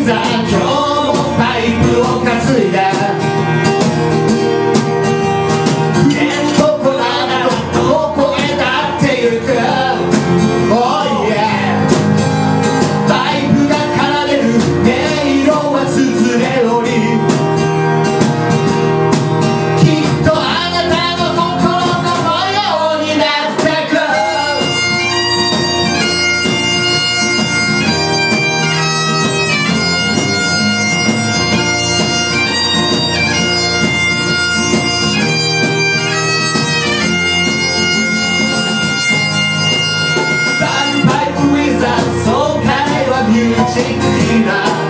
ザー今日もパイプを担いだどこだどこへだってゆく Oh yeah パイプが奏でる音色はつづれ折りきっとあなたの心の模様になってくそう彼はミュージックディナー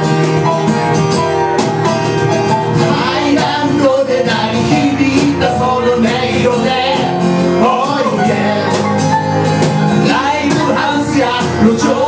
ハイランドで鳴り響いたその音色で Oh yeah ライブハウスや路上